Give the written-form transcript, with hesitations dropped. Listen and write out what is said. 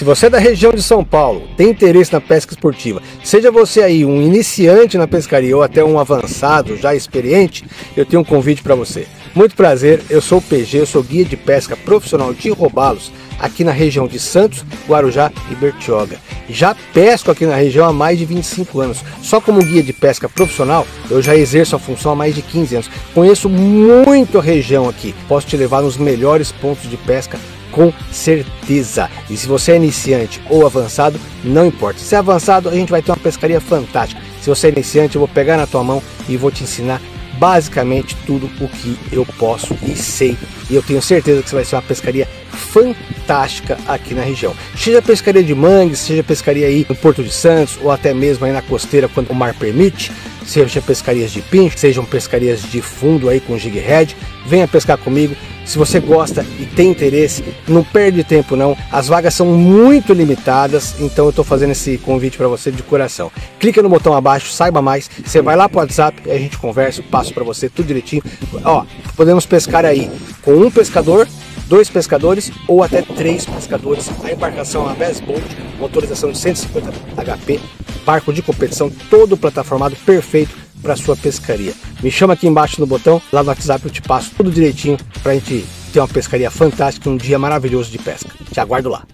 Se você é da região de São Paulo, tem interesse na pesca esportiva, seja você aí um iniciante na pescaria ou até um avançado, já experiente, eu tenho um convite para você. Muito prazer, eu sou o PG, eu sou guia de pesca profissional de robalos aqui na região de Santos, Guarujá e Bertioga. Já pesco aqui na região há mais de 25 anos. Só como guia de pesca profissional, eu já exerço a função há mais de 15 anos. Conheço muito a região aqui, posso te levar nos melhores pontos de pesca com certeza. E se você é iniciante ou avançado, não importa. Se é avançado, a gente vai ter uma pescaria fantástica. Se você é iniciante, eu vou pegar na tua mão e vou te ensinar basicamente tudo o que eu posso e sei. E eu tenho certeza que você vai ser uma pescaria fantástica aqui na região. Seja pescaria de mangues, seja pescaria aí no Porto de Santos ou até mesmo aí na costeira quando o mar permite, seja pescarias de pincho, sejam pescarias de fundo aí com jig head, venha pescar comigo. Se você gosta e tem interesse, não perde tempo não, as vagas são muito limitadas, então eu estou fazendo esse convite para você de coração. Clica no botão abaixo, saiba mais, você vai lá para o WhatsApp, a gente conversa, eu passo para você tudo direitinho. Ó, podemos pescar aí com um pescador, 2 pescadores ou até 3 pescadores. A embarcação é uma Bass Boat, motorização de 150 HP, barco de competição, todo plataformado perfeito para sua pescaria. Me chama aqui embaixo no botão, lá no WhatsApp eu te passo tudo direitinho para a gente ter uma pescaria fantástica, um dia maravilhoso de pesca. Te aguardo lá.